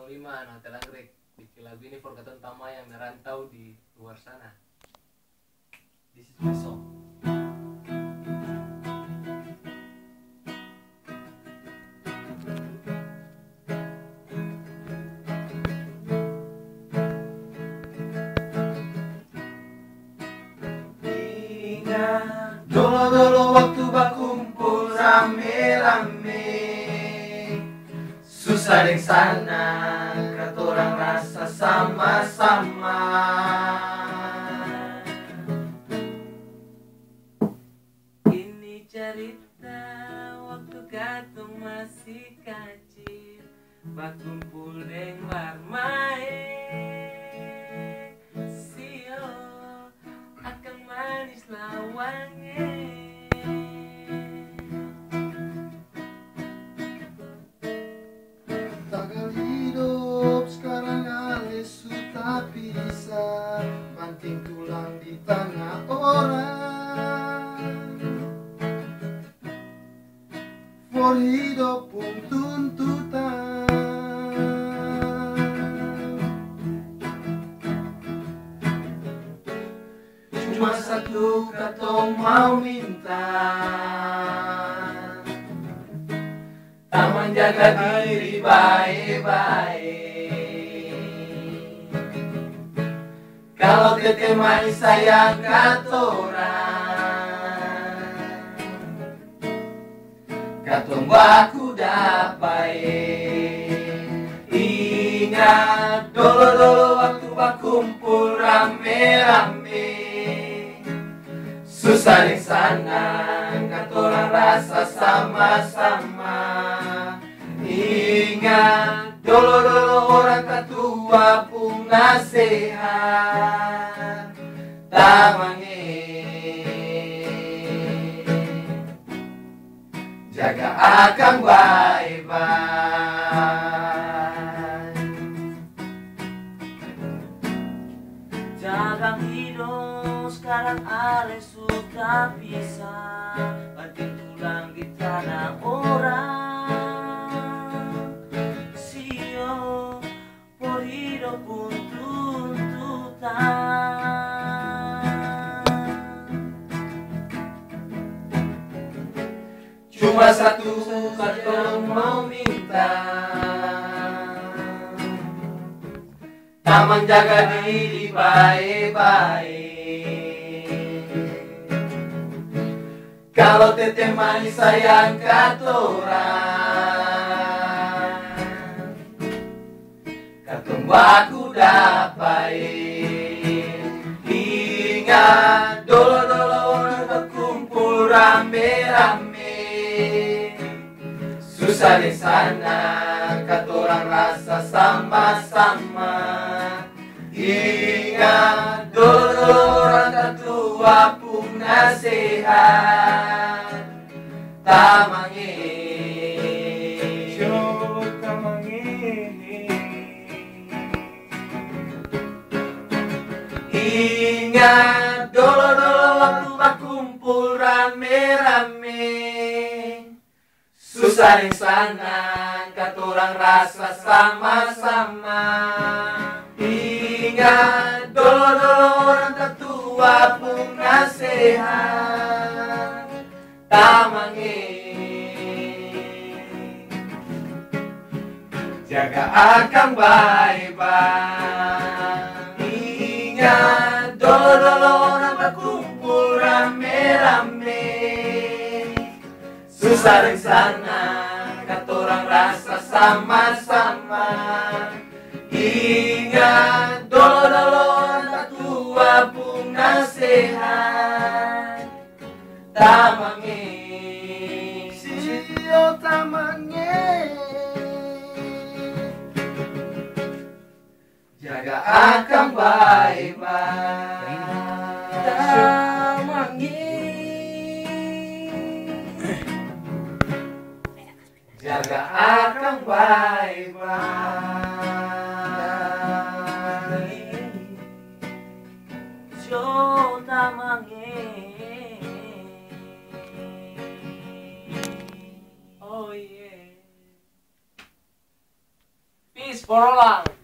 05 Hotel Anggrek. Bikin lagu ini for katong tama yang merantau di luar sana. This is my song. Ingat dulu-dulu waktu berkumpul rame-rame, susah deng sana, katorang rasa sama-sama. Ini cerita waktu katong masih kecil, berkumpul deng barmae, sio akan manis lawange. Tagal hidup sekarang ale sudah pisah, banting tulang di tengah orang. For hidup pun tuntutan, cuma satu katong mau minta, taman jaga diri baik-baik. Kalau tete manis sayang katorang, katong baku dapai. Ingat dulu-dulu waktu berkumpul rame-rame, susah di sana, katorang rasa sama-sama. Ingat dulu-dulu orang ketua pun nasihat, tamange jaga akang baik-baik. Jaga hidup sekarang ale sudah bisa, banting tulang di tanah orang. Sio por hidup pun tuntutan. Cuma satu katong mau minta, taman jaga diri baik-baik. Kalau tete manis sayang katorang, katong baku dapai. Ingat dulu-dulu orang berkumpul rame-rame, susah di sana, katorang rasa sama-sama. Ingat dulu orang ketua pun nasihat, tamange ingat dulu-dulu waktu berkumpul rame-rame, susah di sana, katorang rasa sama-sama. Ingat dulu-dulu orang ketua pun nasihat, tamange jaga akang baik-baik. Ingat dulu-dulu orang berkumpul rame-rame, susah di sana, katorang rasa sama-sama. Ingat dulu-dulu orang ketua pun nasihat, tamange sio tamange jaga akang baik-baik. Tamange jaga akang baik-baik. sio tamange. Oh yeah. habis porolang.